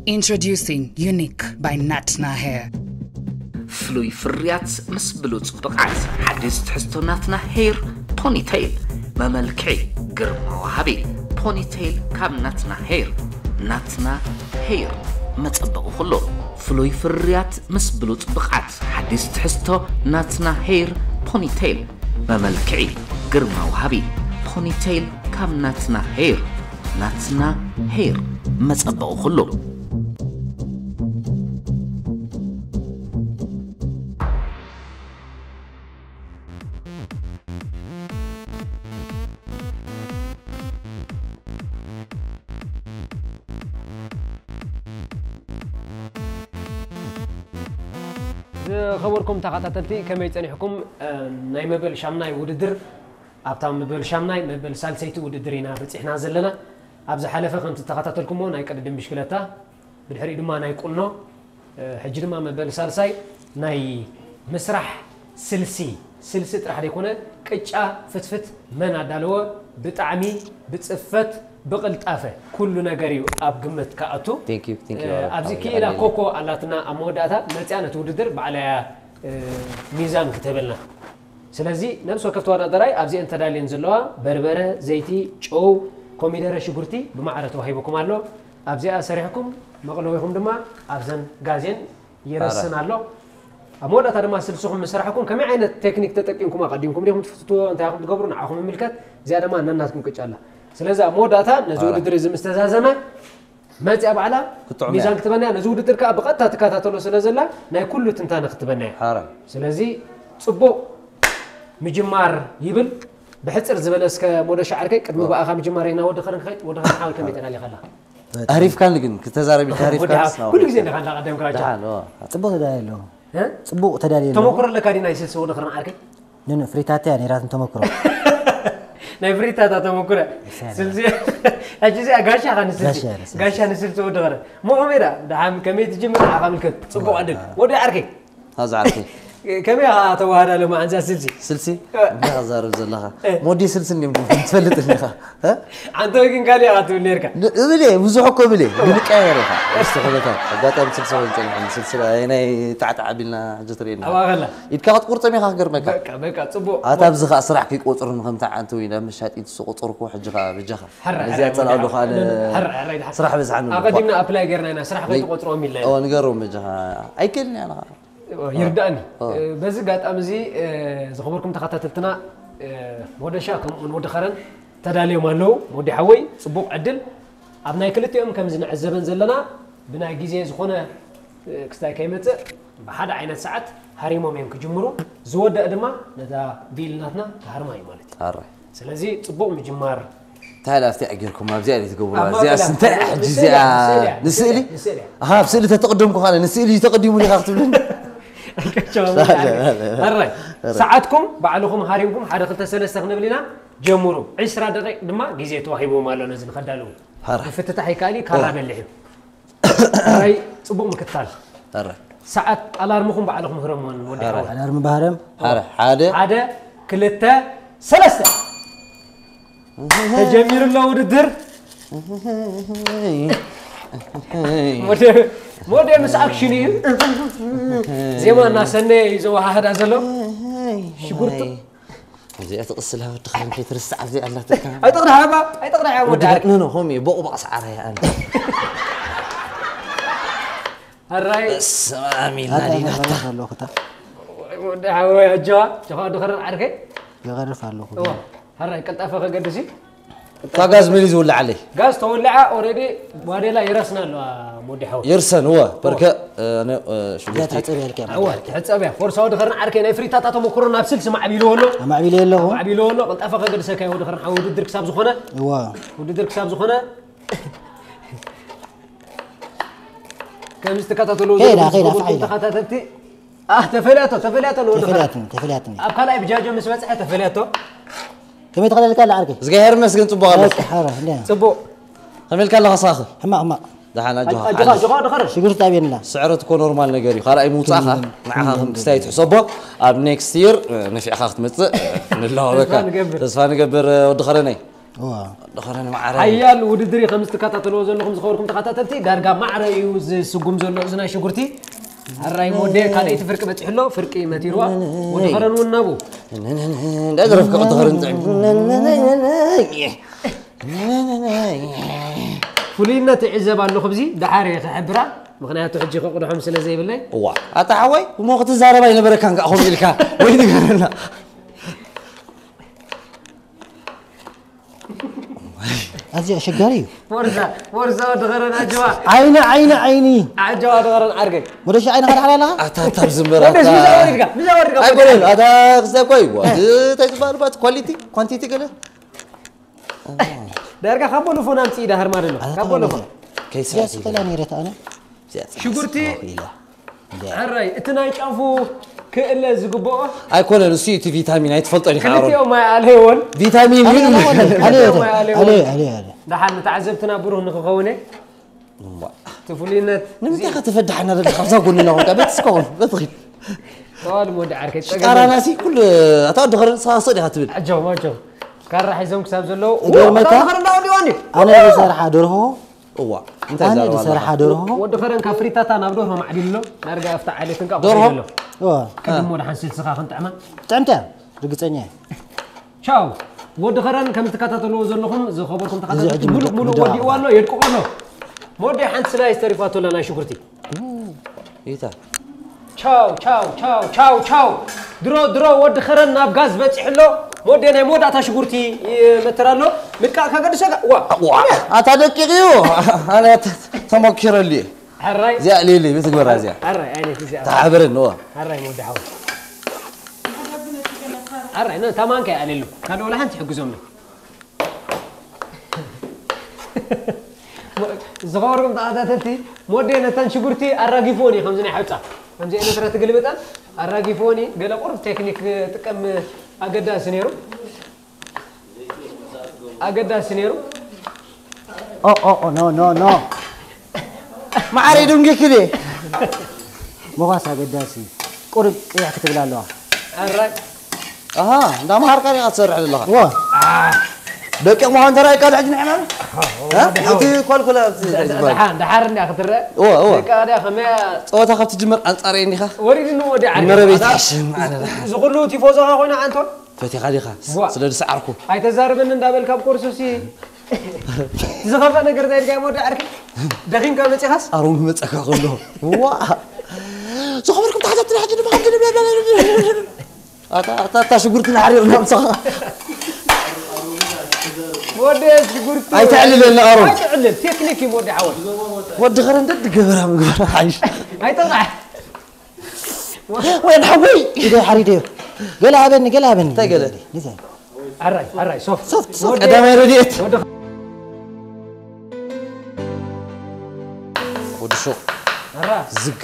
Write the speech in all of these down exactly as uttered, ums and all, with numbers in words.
Introducing Unique by Natna Hair. فلوي فريات مسبلوت بقعت حديث تحسو ناتنا هير بونيتيل مملكعي قرما وهبي بونيتيل كام ناتنا هير ناتنا هير متطبقوا خلو فلوي فريات مسبلوت بقعت حديث تحسو ناتنا هير بونيتيل مملكعي قرما وهبي بونيتيل كام ناتنا هير ناتنا هير متطبقوا خلو خبركم تقاطعتي كما يصنحكم ناي مبل شامناي وددر ابتام مبل شامناي مبل سالسيتي وددرينا بصحنا زلنا ابز حلفه كنت تقاطعتلكم ناي قدم مشكلتا بالحري دما ناي قلنا حج دما مبل سالساي ناي مسرح سلسي سلسي طرح يكون قጫ فتفت من ادالو بطعمي بصفت بقلطافه كل نغريو اب قمت كاتو ثانك يو ثانك يو ابزي كيلا كوكو علاتنا اموداتا مصيانه وددر بعليا ميزان كتبلنا سلازي نفس وقت وانا دراي ابزي انت دالين زلوا بربره زيتي چو كوميدره شغورتي بمعرته وهيبكم الله ابزي اسريحكم مقلويكم دما ابزن غازين يرسنالو اموداتا دما سلسكم مسرحكم كم عينه تكنيك تطقينكم اقدمكم ليكم تفتو انت ياكم تغبروا نعكم ملكت زياده ما نناتكم قጫላ سلازا موداتا نزود درز مستزازمه ماتي ابعلا ميزان كتبنا نزود دركا بقطه تكاتاتلو سلازلا ناي كله تنتان كتبنا حرام سلازي صبو مجمار يبل بحصر زبلسك مودا شعركي قدمو باخا مجمارينا ود خرن خيط ود خرن حال كميتنا لي خلا عارف كان لكن كتزاربي تعرف كان كل شيء نخلا قدام كراجا صبو تدايلو ها صبو تدايلو تمكر لك دينا يسس ود خرن عركي نن فريتاتي يعني رات تمكرو نفريتا تاتمكره سلسي اجزي غاشا خنسلسي غاشا نسلسي ودغره مو عميره دحام كمي تجمع عاملك صبو عدل ودي عركي هذا عركي كمي توهدا لما انزا سلسي سلسي ما غزار زلها مودي سلسي نيم تفلط لها ها انت وين قال يا غاتو نيركا بلي بزحكو بلي بنقايرها استخدمتها غاتم سلسله وانتن سلسله هنا تعتع بينا جترينا اواغلا يتكات قرطمي خاغر مكا بقى بقى صبو اتاب زخ اسرح كي قطر خمتا انت وين مشات يتسقطركو حجخا بجخا زي تلالو خال صراحه بزعن اقدمنا ابلاي غيرنا صراحه كنت قطرو ميل او نغرو مجها ايكلني انا يرداني بس قات امزي زخبركم تخاتتلتنا ودشاكم ود خرن تداليو مالو ودي حوي صبوق عدل ابناي كلتيهم كم زنعزبن زلنا بنا غيزي زخونه كستاي كيمت بحد عينه ساعات هريموم يمك جمرو زوده دما نتا بيلناتنا هرماي مالتي هري سلازي صبوق مجمار تعالفتي اجركم ما بزيادة تقولوا زي انت حجزي نسالي ها بسالي تقدمكم خالي نسالي تقدموا لي خاطر هري ساعتكم بعلكم هاريمكم حدا خلت ثلاثه نبلينا جمروا عشرة دقائق دما غيزي توهيبو مالو نزل خدالو هري فتتح حكالي كرامل لحم هاي صبوق مكتال هري ساعات الارمكم بعلكم هرمون ودي الارم بهرم هري حاده حاده كلته ثلاثه تجمير الله وددر مودي مودي مس اكشني زي ما الناس اني يزوا هذا زلو شغورت زي تقصلها وتخلي في ترسع زي الله تكا اي تقرا با اي تقرا يا ودي نو نو همي بقوا باسعارها يا انا الراي سامي لا لي لوقتا ودي حوي جوا جوا دخر عركي يغرف على هو الراي قطافه قدسي فغاز مليز ولا عليه غاز تولع اوريدي بودي لا يرسنا له مودي حو يرسن هو بركه انا شو قلت تحصل يا الكلام هو تحصل فرصه ودخرنا عركي ناي فريتاتا تمكرو نابسل سمع عبيلو له ما عبيلو له عبيلو له قطافه قدسه كاي ودخرنا حو وددر كساب زخونه هو وددر كساب زخونه كم استكاتاتلو خير خير فعيل تخاتاتتي اه تفلاتو تفلاتو لو تفلاتو تفلاتو ابقى بجاجو مسبصحه تفلاتو كم يتقال لك على عركي زغير مسكن صبو غلط حاره لا صبو خميل كان لها صاخ حما حما دحنا جوها جوها جوها دخر شغل تابين لا سعره تكون نورمال نغري خال اي موصاخه معها كستاي تحسبو اب نيكست يير نفي اخاخت مص نلاه بك تصفى نقبر ود خرني واه دخرنا معري حيال وددري خمس تكاتاتلو زلكم زخوركم تكاتاتلتي دارغا معري يوز سقوم زلو زنا شغرتي الراي مودي كان يتفرق بتحلو فرقي ماتيروا ودخرن ونابو لا درفك دخرن تعب فلينا تعزب على خبزي دحاري خبره مغنياتو حجي قدحهم سلا زي بالله وا اتا حوي وما قلت زاربا ينبر كان اخو ميلكا وين غيرنا ازي شغالي ورزا ورزا دغرن اجوا عيني عيني عيني اجوا دغرن ارغي ودش عين غير على لا اتا ترزمرا ودش مزوريك مزوريك اي قول هذا خزا كوي وا تجبربات كواليتي كوانتيتي كده دارغا خبولو فونام تي دهر مالو خبولو كيس يا سلام ريت انا شغورتي عراي اتنا يشافو كله زغبو اي كون نسي تي فيتامين اي تفلطني خارون كلتي ما عليون فيتامين علي علي علي علي دحال تعذبتنا بروه نخونه تفلينت نمتى تفدحنا خمسة قلنا له قبل تسكون بتغي طال مود عركت قرا ناسي كل اتا دخر صاصدي هتبل اجو ما جو كان راح يزوم كساب زلو دخرنا وديوني انا بصراحه دورهم هو انت انا بصراحه دورهم ود فرن كافريتاتا نابدورهم معدلو نرجع افتح عليه تنقا دورهم واه كدم مود حنسل سخا كنت عمل طعمته رغصنيا تشاو ود فرن كم تكاتاتلو زلكم زو خبركم تكاتاتلو مولو مولو ودي والله يدققونو مودي حنت سلا يستريفاتو لنا شكرتي ايتا تشاو تشاو تشاو تشاو تشاو درو درو ود خرن ناب غاز بصحلو مودي انا مودا تا شكرتي مترالو مكا كغدسا وا وا اتا دقيقيو انا تمكر لي حراي زي ليلي بتقبر زي حراي عيني في زي تعبرن هو حراي مودي حاول حراي انا تمام كاي عليلو كانوا ولا انت حجزهم زغوركم تعاتاتتي مودي انا تن شكرتي اراغيفوني خمسني حصا خمسي انا ترى تقلبطان اراغيفوني قال قرب تكنيك تقم اقداس نيرو اقداس نيرو او او نو نو نو ما عريدون كده مغاس اقداسي قرب ايه تقبلالو الراي اها دا ما هرقاني اتصرح لله واه دقيق ما انت رايك قاعد عجن عمل ها انت كل كل دحان دحارني اخطر هو هو دقا دا خميا صوتك خفت تجمر انصاريني خا وريد انه ودي عارف مربيت حشم انا زغلو تيفوزا خوينا انتون فتي خليخا سلا سعركم هاي تزاربن اندابل كاب كورسوسي زغفا نغير زي جاي مود عارف دخين كم نصحاس ارون مصخا كله وا زخبركم تحت تحت ما اتا اتا اتا شغرتنا حرير نمصخا مودي شغرتي اي تعلل لنا ارون اي تعلل تكنيكي مودي عوض ود غرن دد قبرها مقبر عايش هاي طلع وين حوي اذا حريدي قال ابن قال ابن تقل لسه الراي الراي صوف صوت صوت قدام يرديت ود شو الراي زق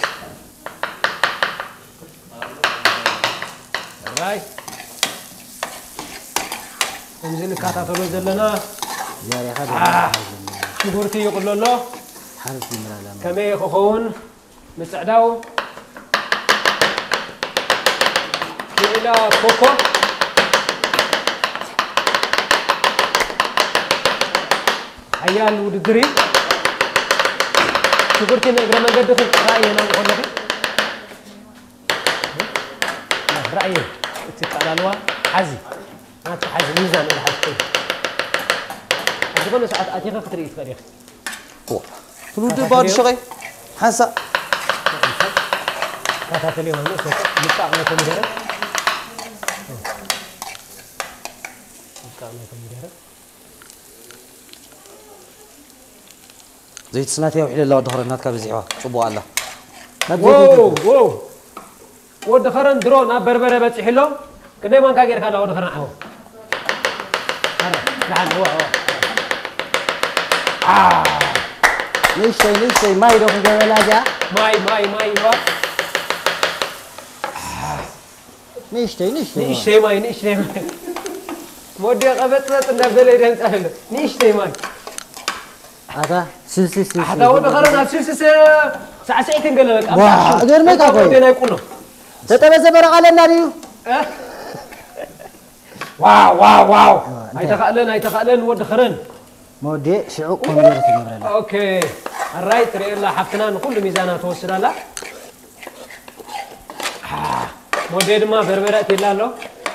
الراي انزين كاتاتلو زلنا يا ري هذا شغورتي يقول له حرفي مرالا كمي خخون مصعداو الى كوكو حيال وددري شغورتي نغرا مغد في راينا نقول رايي تتقالوا حزي انت حزي ميزان ولا حزي أقول ساعات أتيك كتري تاريخ. هو. تلود بعد شغي. حسا. كذا تلي هون نص نقطع من كمدير. نقطع من كمدير. زيت سناتي وحيل الله ظهر النات كبزيحوا. شوفوا الله. واو واو. ودخرن درون بربرة بتحلو. كده ما كاجر كلا ودخرن عو. نعم هو هو. آه. ليش شيء ليش شيء ما يروح ولا جا ماي ماي ماي هو. ليش شيء ليش شيء ليش شيء ماي ليش شيء ماي. مودي قبضت تنبل يدين سهل. ليش شيء ماي. هذا سلسلة سلسلة. هذا هو دخلنا سلسلة ساعة ساعتين قال لك. واه غير ما كاكو. مودي نايقونه. تتبع زبرة على النادي. واو واو واو هاي تقالن هاي تقالن ود خرن مودي شعو كوميدي تجبرنا اوكي الرايت ري الله حفتنا كل ميزانات توسدالا مودي دما بربرات يلالو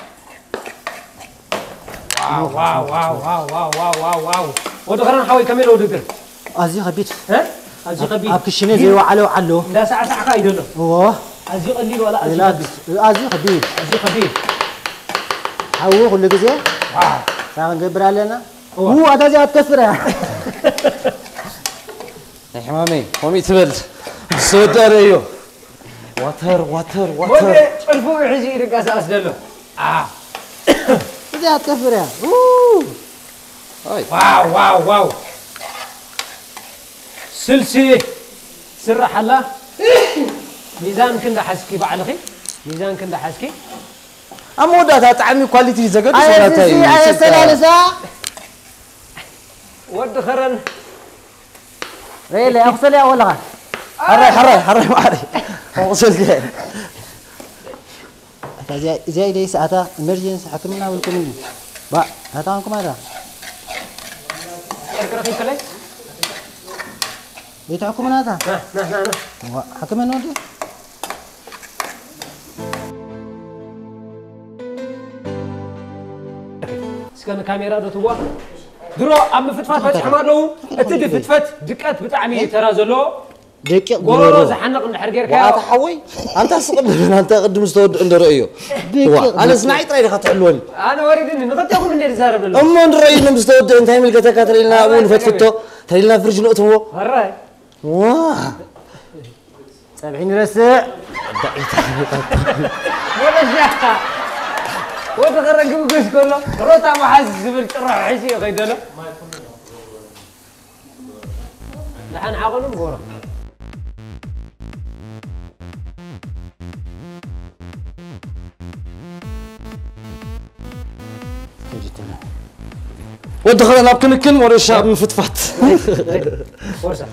واو واو واو واو واو واو واو واو ود خرن حوي كمل ودقر ازي خبيت ها ازي خبيت ابكشني زي وعلو علو لا ساعه ساعه كايدلو اوه ازي قليل ولا ازي خبيت ازي خبيت ازي خبيت هو كل جزء واو ساعه نجبر علينا هو هذا زي اتكسره يا حمامي قومي تبل سوداريو واتر واتر واتر مودي الفو يحجي رقاس اسدلو اه زي اتكسره اوه واو واو واو سلسي سرح الله ميزان كندا حسكي بعلخي ميزان كندا حسكي أمودات طعمي كواليتي زغد سلاتاي اي سلالسا ود خرن ريلي اغسل يا ولا حري حري حري معري اغسل جاي زي زي دي ساعه امرجنس حكمنا ولكم با هاتانكم هذا اكرهي كلي بيتعكم هذا ها ها ها حكمنا ودي سكان كاميرا دوتوا درو ام فتفات بصح مالو اتد فتفت دقات بطعمي ترازلو دقيق غورو زحنق نحر غيركا وات حوي انت سقبل انت قدم استود اندر ايو انا سمعي طري دخلت حلول انا وريدني نقطعكم من اللي زارب له ام نري من استود انت هيمل كتك ترينا اول فتفتو ترينا فرج نقطو هراي واه سبعين رسع ولا شاء وتغرق بكوش كله روتا ما حاسس بالقرح عشي غيدله لحن عقلهم غورة ودخل انا بكل كل ورا الشعب من فتفت فرصة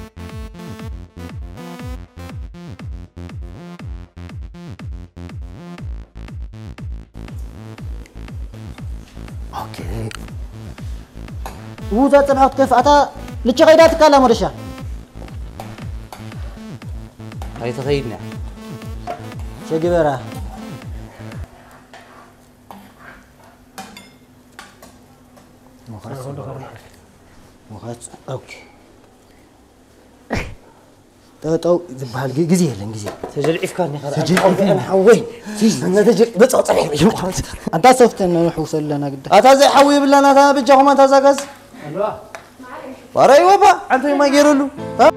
اوكي وذا تبعت كيف اتا لتشغيدات كلام ورشا هاي تخيلنا شجبرة مخرج مخرج اوكي تو زبال جزيه لين جزيه تجلعف كان خلاص سجل انا حوي انا تجل بتصعصع انت صفت انه نحوصل لنا قد اتا زي حوي بالله انا بجاكم انت زاكز الله وراي وبا انت ما يقولوا ها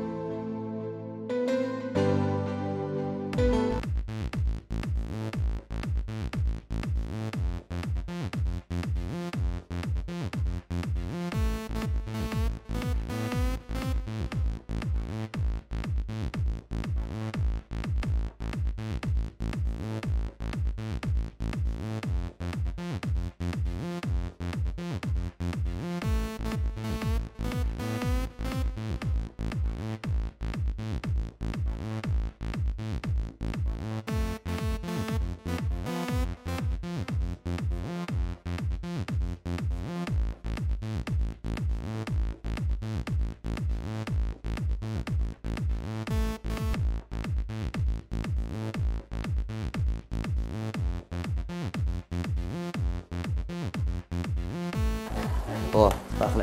اوه داخله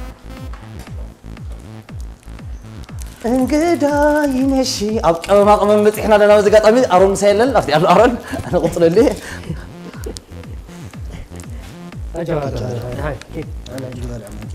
انقدا يمشي ابقى ما قمم مصحنا لنا وزقاطمي ارون سيلل افتي ابل ارون انا قلت لي اجا هاي كيف انا اجي بالع من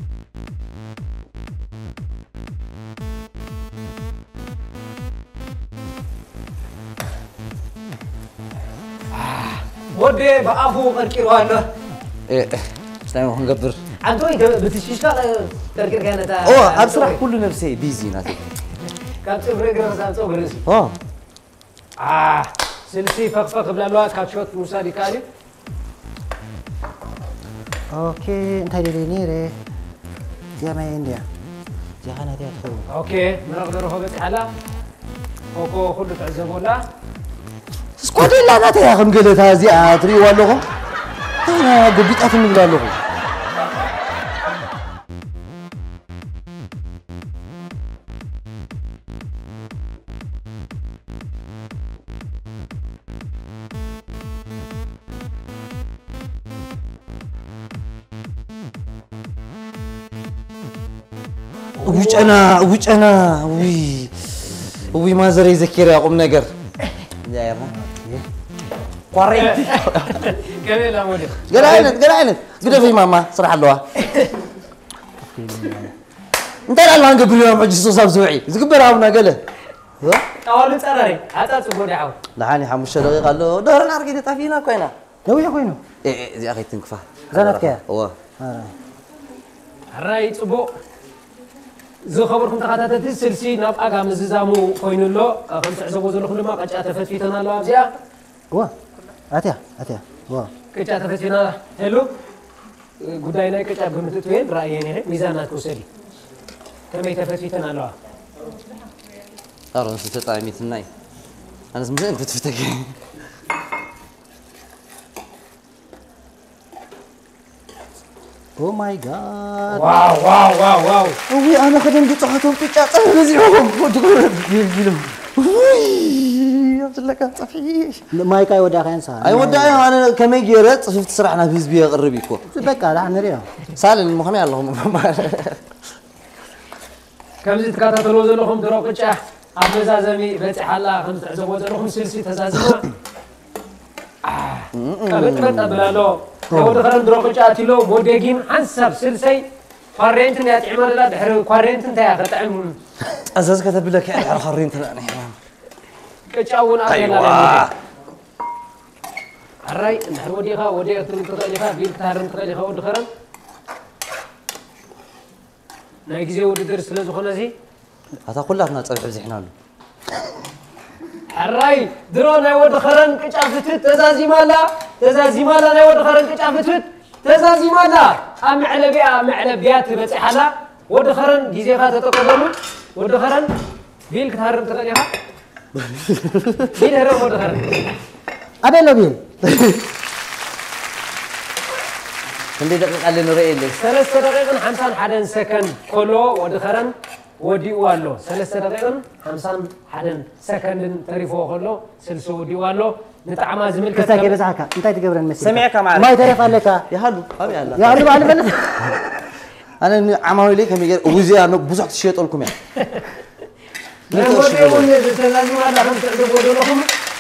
ودي بأبو مركير وانا ايه استنى نقبر عنده ايه بتشيشكا تركير كانت اوه ابصراحه كل نفسي بيزي ناتي كان صفر جرام كان صفر رسي اه اه سلسي فق فق بلا الوقت كاتشوت موسى كالي اوكي انت اللي نيري يا ما ينديا يا انا دي ادخل اوكي نقدر هو بتحلا اوكو كله تعزبولا سكوت لا ناتي يا اخي قلت هذه ادري والله أنا قبيت أتم من اللغة ويش أنا ويش أنا وي وي ما زري يذكر يا قوم نجر يا يا قريت كمل يا مودي قرعينت قرعينت قد في ماما صراحة اللوا انت لا لا نقبل يوم عجز صوص زوعي زقبر هاونا قاله أول تسرري حتى تقول يا عم لحاني حمش دقيقة قال له دور نار قد طافينا كوينا لو يا كوينو ايه زي اخي تنكفى زنت كيا هو الرأي تبو زو خبركم تقاطعت السلسي ناب أجا مززامو كوينو له خمس عزبو زلو كل ما قد أتفت في تنا زيا وا أتيا أتيا وا قد أتفت فينا هلو قداينا قد أبغمتت وين رأيي ميزانات كوسري كم يتفت في تنا له أرى نسيت تطلع ميت الناي أنا زين فتفتك أوه ماي جاد واو واو واو واو وي أنا خدم دي صحتهم في كاس أنا زيهم وتقول جيلهم وي عبد الله كان صفيش مايك أي ودا كان صار أي ودا أنا كم يجرت شفت سرعنا في زبية قربيكو بقى لا نريهم سال المهم اللهم كم زيت كاتا تلوز لهم دروك تشاه أبزا زمي فتح الله خمس عزبو لهم سلسي تزازما قبل بنت أبلالو يود خرن دروك تشاه تلو موديجين حسب سلسي قارنتن يا تعمل لا دحر قارنتن تاع قطعم أزاز كتب لك على خرين تلاني كتشاون أبينا أيوة الرأي نحر وديها وديها تلقى بيل تهرن تلقى ود خرن نايجزي ود درس لازم خنازي هذا كله أنا تصير زحنا له الرأي درون نايود خرن كشافتت تزازي مالا تزازي مالا نايود خرن كشافتت تزازي مالا أم على بيا أم على بيات بس حلا ود خرن جزء خاطر تقبلوا ود خرن بيل كتهرن تلقيها بيل هرم ود خرن أبي لو بيل عندي دقيقة اللي نرى اللي ثلاث دقائق خمسة حدن سكند كله ود خرن ودي والله ثلاث دقائق خمسة حدن سكند تريفو كله سلسو ودي والله نتعامل زميل كذا كذا زعكا أنت تجبر المسيح سمعك معنا ما يتعرف عليك يا هلو أبي الله يا هلو على بنا أنا عملوا لي كم يجر وزي أنا بوزعت شيء تقولكم يعني لا ودي ودي تلازم هذا هم تقولوا لهم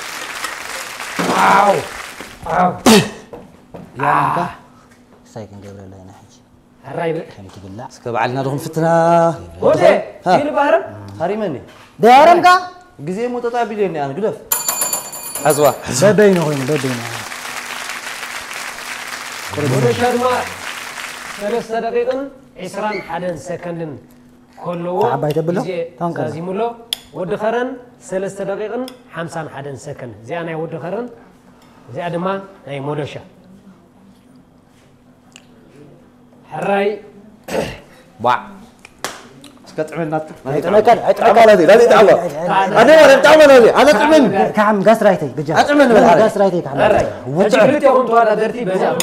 واو واو يا مكا سايكن جبر الله نحكي الرايب كم تقول سكب علينا دهم فتنة ودي في البحر هاري مني دارم كا جزء متتابعين أنا قدف حزوة بينه وبين بينه ودي شرما ثلاث دقائق عشرين حدن سكند كله تعبى يتبلو تانك لازم له ود خرن ثلاث دقائق خمسة حدن سكند زي أنا ود خرن زي أدمى هاي مودشة حراي باع سكت عملنا عملنا عمل هذه لا تتعمل أنا ولا تعمل هذه أنا تعمل كعم قاس رايتي بجاه أتعمل بالحرة قاس رايتي كعم حراي وتعرف يوم توارا درتي بزاف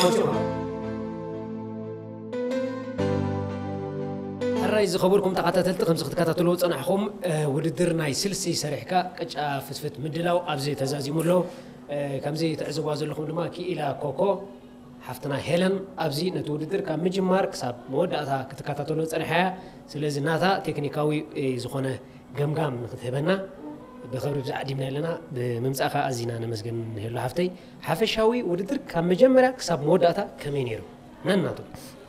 حراي إذا خبركم تقاطعت خمسة تقاطعتلو صنعكم وددر ناي سلسي سريحكا قطعه فتفت مدلاو ابزي تزازيمو له كمزي تعزبوا زلكم دما كي الى كوكو حفتنا هيلن ابزي نتوددر كاب مجمار كساب موداتا كتكاتاتلو صنحيا سلازي ناتا تكنيكاوي زخونه غمغام نتهبنا بخبر بزع ديمنا لنا بممصاخا ازينا نمسجن هلو حفتي حفشاوي وددر كاب مجمرا كساب موداتا كمينيرو نناتو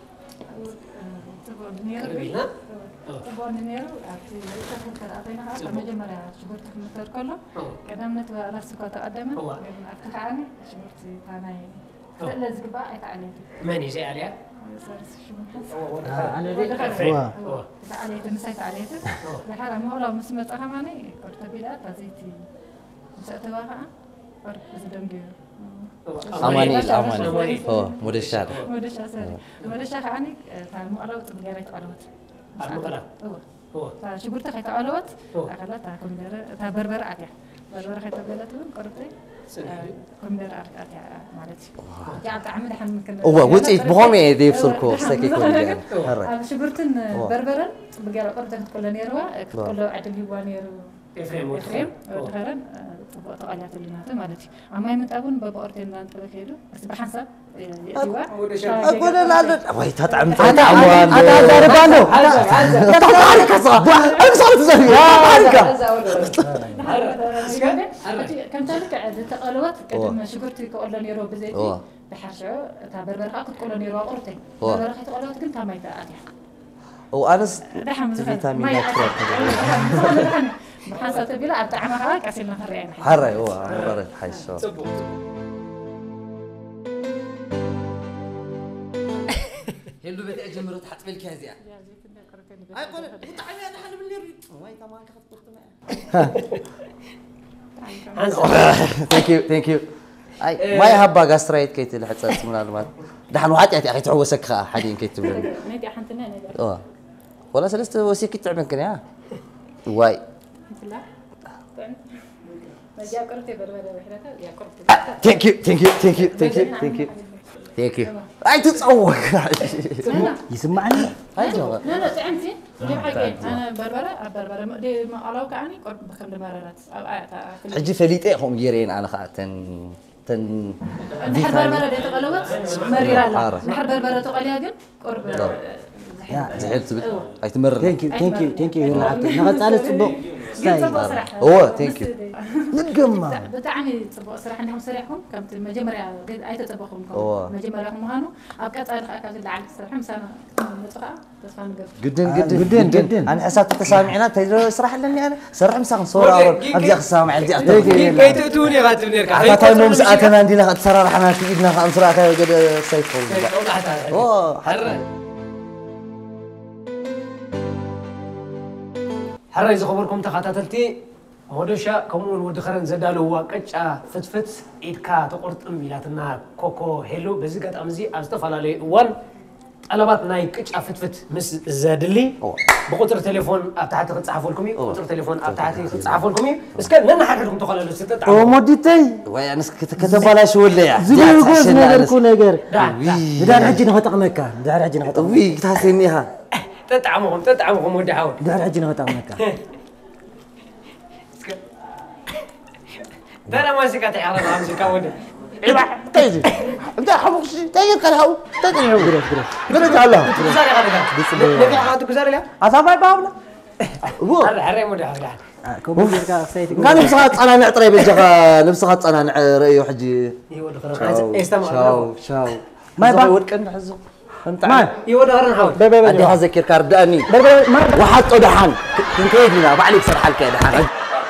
كربينا تبون نيرو أكتي تفكر كراتينا هذا مجمرة شبرت مختار كله كلام نتوى نفسك وتقدمه أفتح عني شبرت ثاني لا زقبا يتعلم ماني زي عليها أنا دي عليه تمسيت عليه لحالة ما هو لو مسمت أخماني قلت بلاد بزيتي مسأت واقع قلت بزدمجي أماني أماني هو مدشار مدشار سري مدشار عني فالمو ألوت بجارة ألوت المقلة هو فشبرت خيط ألوت أخلت تاكل جارة تبربر عتيا بربر خيط بلاتون قربتي كمدر أرجع مالتي جاء تعمد حن ممكن هو وصيت بهم يدي بسركو سكي كل يعني هرا شبرتن بربرن بقى قرطة كل نيروا كل عدل يوانيرو إفريم إفريم هرا تقالات اللي ناته مالتي أما يمتابون بابا أرتين لان تبكيرو بس بحسب يتوا أقول لا لا وي تطعم أنا أنا زاربانو يا تطارك صح أنا صارت زي تطارك كم تلك تقالوات قدم شبرتي كل نيرو بزيتي بحرشة تعبر برخاء كل نيرو قرطين برخاء تقالوات كنت هم يتأتي وأنا دحم فيتامينات محاسة بلا أبتعمها كاسلنا هرين حري هو مرة حيش هلو بيت أجمرو تحت في الكازيا أي قول وطعمي هذا حلو من اللي وين تمام كخط قلت ثانك يو ثانك يو أي ما يهبا قاستريت كيت اللي حتصير من المال دحن واحد يا أخي تعو سكها حدين كيت تبلن نيجي حنتنا نيجي أوه ولا سلست وسيك تعبان كنيا واي لا ما جاء كرتي بربرة بحرتها يا كرتي ثانك يو ثانك يو ثانك يو ثانك يو ثانك يو ثانك يو أي تتصور يسمعني أي جواب لا لا تعمتي جيب حاجة أنا بربرة بربرة دي ما ألاو كعني قرب بكم دمارات حجي فليتة هم جيرين أنا خاطن تن نحر بربرة دي تقلوت مريرة نحر بربرة تقليها جن قرب زعلت أي تمر ثانك يو ثانك يو ثانك يو نغت على الصبح هو ثانك يو نتجمع بتعني صبوا صراحة إنهم سريعهم كم مجمرة قد أي تطبخهم مجمرة هم هانو أبكات أرخ أكاد اللي على الصراحة مسانا متفقة بس فان قف جدا جدا جدا جدا أنا حسيت تسامعنا تجري صراحة لأني أنا سرح مساق صورة أول أبدي أسامع أبدي أتوقع كي تؤتوني غاتبني ركع حتى نوم ساعتنا عندنا قد سرر حنا في إيدنا خان سرعة قد سيفهم أوه حرة حرة إذا خبركم تخاطرتي مودشا كمون ودخرن زدالو واقچا فتفت إيدكا تقرط ميلاتنا كوكو هيلو بزقت أمزي أستفعلالي وان طلبات ناي قچا فتفت مس زادلي بقطر تليفون أبتحت تصحفوا لكمي قطر تليفون أبتحت تصحفوا لكمي بس كان نحن حدكم تخللوا ستة أو موديتي ويا ناس كتب ولا شو ولا يا زين يقول نقدر كون نقدر دار عجينا هتقمك دار عجينا هتقمك وي تحسينيها تطعمهم تطعمهم ودعون دار عجينا هتقمك ده ما سكت على الرامز كونه إيه تيجي بدأ حمقش تيجي كلاه تيجي هو قرف قرف قرف على كزاري غادي نبي عاد كزاري لا أصابع بابنا هو حر حر مودي حر كم بيرجع سيتي قال نفسخات أنا نعطري بالجغا نفسخات أنا رأي حجي يود خرج استمع شاو شاو ما يبغى ودك نحزو أنت ما يود غرن حاول بي بي بي أدي هذا كير كارداني ما وحط دحان كنت يدنا بعليك سرح الكي دحان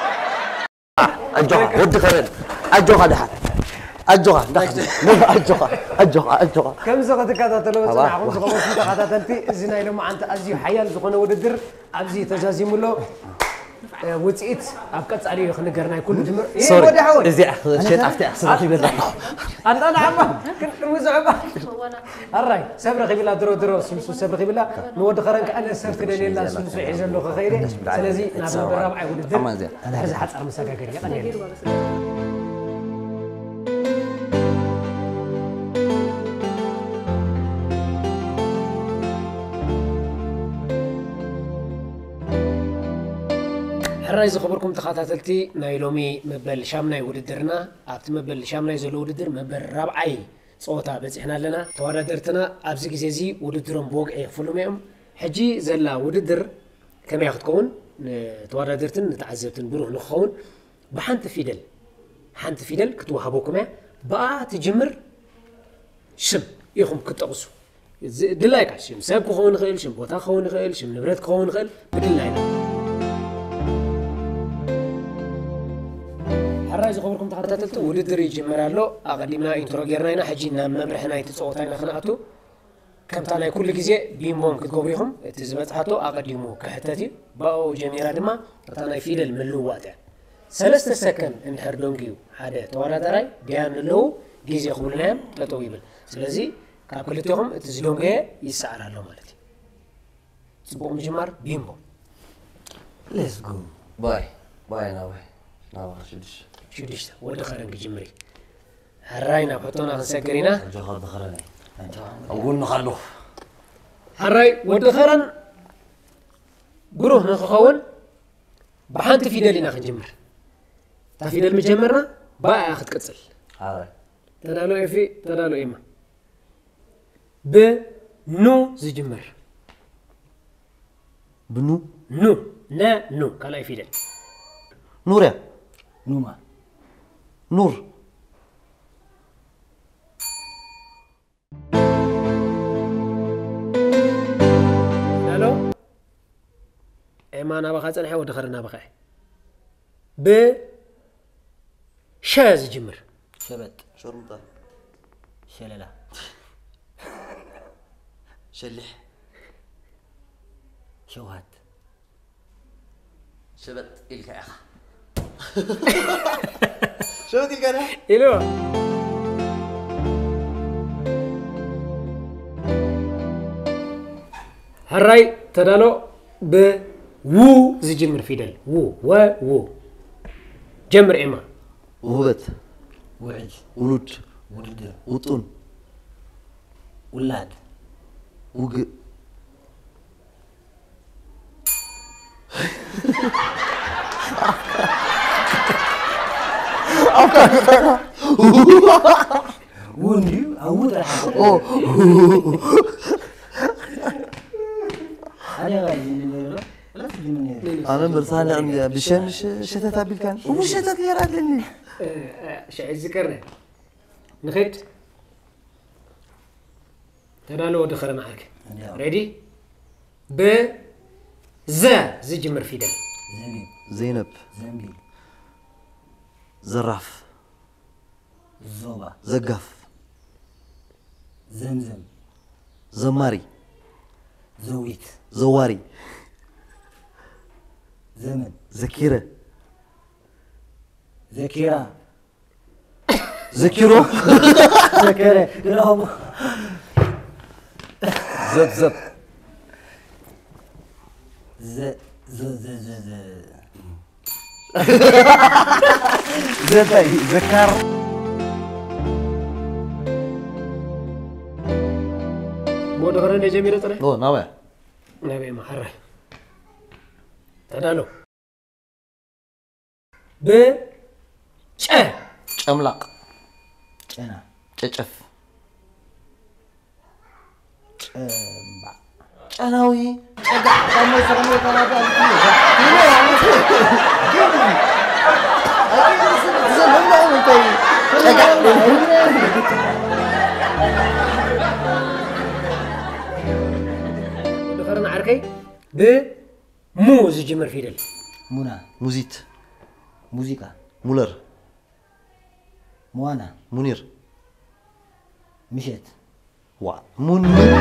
أجوها ودي خرج أجوها دحان أجوها دحان أجوها أجوها أجوها كم زغت كاتاتلو صنع عقول زغوت في كاتاتلتي زينا إلهم أنت أزيو حيال زغنا وددر أبزي تجازيم له وتسيت أبكت عليه خلنا قرنا كل جمر سوري إزاي شيء عفتي أحسن في بالله أنا أنا عم كنت مزعبة الرأي سبر خبيلا درو درو سمسو سبر خبيلا نود خرنك أنا سرت كده لا سمسو عزل له خيري سلازي نابل بالرابع يقول الدر أنا هذا حتى على مساكا كده حرايز خبركم تخاطاتلتي نايلومي مبل شامناي وددرنا أبت مبل شامناي زلو وددر مبل رابعي صوتا بزحنا لنا توادرتنا أبزي كزيزي وددرم بوق يخفلوا معهم حجي زلا وددر كما ياخدكون توادرتن نتعذبتن بروح نخون بحنت فيدل حنت فيدل كتوهبوكم بقى تجمر شم يخم كتقصو دلايك شم سابكو خون خيل شم بوتا خون خيل شم نبرت خون خيل بدلاينا حرايز خبركم تخاطرتلتو وددر يجمرالو أقدمنا إنترو غيرنا حجينا مبرحنا يتصوتاينا خناقتو كم تالاي كل جزء بيمون كتقوبيهم تزبط حتو أقدمو كهتاتي باو جميرا دما تانا فيل الملو واتع سلست سكن إن هردونجيو هذا توارا دراي ديان لو جزء خبرناهم تطويبل سلازي كابلتهم تزلونجي يسعر له مالتي تبغى مجمر بيمون let's go باي باي ناوي ناوي شدش شدشت ود خرن جمري هراينا حطونا خسكرينا جهاد دخلنا أقول نخلو هراي ود خرن قروه نخون بحانت في دلنا خنجمر تفي دل مجمرنا باء أخذ كتسل هاي تدالو إفي تدالو إما ب نو زجمر بنو نو لا نو كلا في دل نور يا نوما نور تدالو إما أنا بخاز أنا حاول دخلنا بخاي ب شاز جمر شبت شرطة شللا شلح شوهات شبت إلك يا أخ شبت إلك أنا إلو هراي تدالو ب وو زجمر فيدل وو و وو جمر إما وهبت وعج ولود ولد وطن ولاد وق وندي أود أوه أنا غادي لا تجيني أنا مرسال عندي بشان مش شتات أبي كان ومش شتات يا رجلني شعي ذكرنا نخيت تدالو دخلنا معك ريدي ب زا زجمر فيدل زميل زينب زنبيل زراف زوبا زقف زمزم زماري زويت زواري زمن زكيرة ذكيرة زكيرو ذكيرة لهم زب زب ز ز ز ز ز زبي زكار بود خرن جميرة ترى أوه ناوي نبي ما حره تدالو ب ش شملاق أنا ششف أمبا شناوي kamu sering kalau دخلنا عركي ب موز جمر فيدل Muna موزيت موسيقى مولر موانا منير مشيت وا منير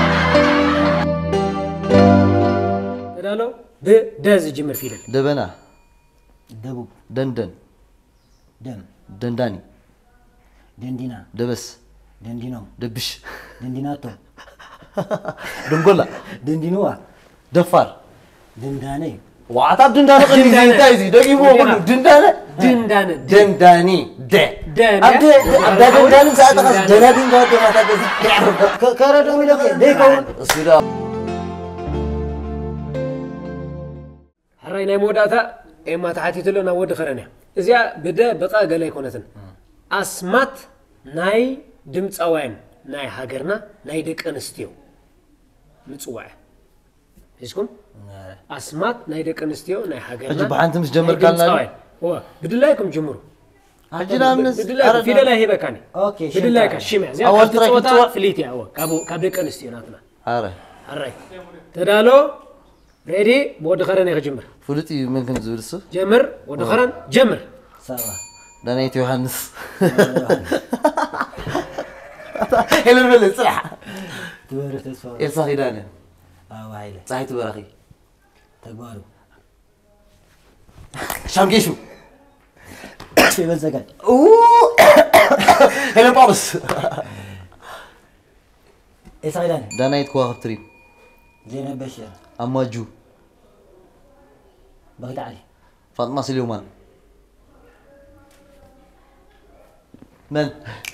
تدالو ب داز جمر فيدل دبنا دبوب دندن دم دنداني دندينا دبس دندينو دبش دنديناتو دنقلا دندينوا دفار دنداني وعطاب دندانة قليل زي تايزي دقي مو قلو دندانة دندان دنداني د دان أبدا أبدا دنداني ساعة تقص جنادين قاعد ما تقص كارا دومي لك ديكو أصيلا حرينا موداتا إما تحتي لنا ود خرنا إذا بدا بقى قال يكونتن أسمات ناي دمت أوين ناي هاجرنا ناي دك أنستيو متصوع إيشكم أسمات ناي دك أنستيو ناي هاجرنا أجيب عنتم مش جمر كان لاني هو بدلايكم جمرو أجينا منس بدلايكم في دلاي هيبة كاني اوكي بدلايك الشمع زي أول أول تراك تصوت توا- فليتي أول كابو كابدك أنستيو ناتنا عارف الرأي تدالو ريدي بود خرنا يجمر فلتي من كنت زورسو جمر بود خرن جمر سوا دانيت يوحنس إلى البلد صح تورث تسوا إيه صحي دانا اه وهيله صحي تبرخي تقبلوا شام جيشو في بزقت أوه إلى بابس ايه سايلان دانيت كوا خبتري زينب بشير أما جو بغيت علي فاطمة سليمان من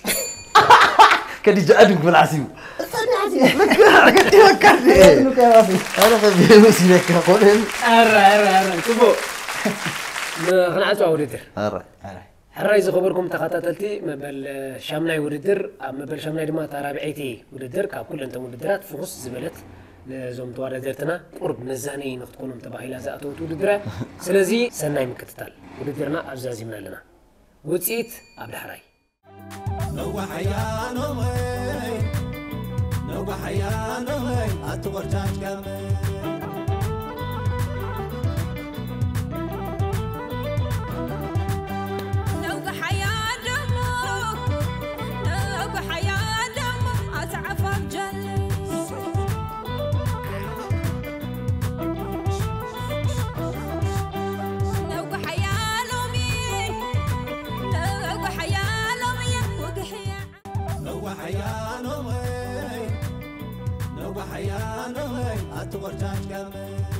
كدي جادن بالعسيو استنى عزيز قد فكرني شنو كيف انا خبي مسيلك قولن أرى أرى أرى كبو خنعت وددر ارى حراي زخبركم تخطاتلتي مبل شامناي وددر مبل شامناي دما ترابعيتي وددر كاب كل انت وددرات فوس زبلت لزوم توادرتنا قرب مزاني نختكونم تباهيلا زاتو وددره سلازي سناي مكتتال وددرنا ابزازيمنا لنا وصيت عبد الحراي نو حيانو مي نو حيانو مي اتورجاج كم حيانو مي نو حيانو مي اتورجاج كم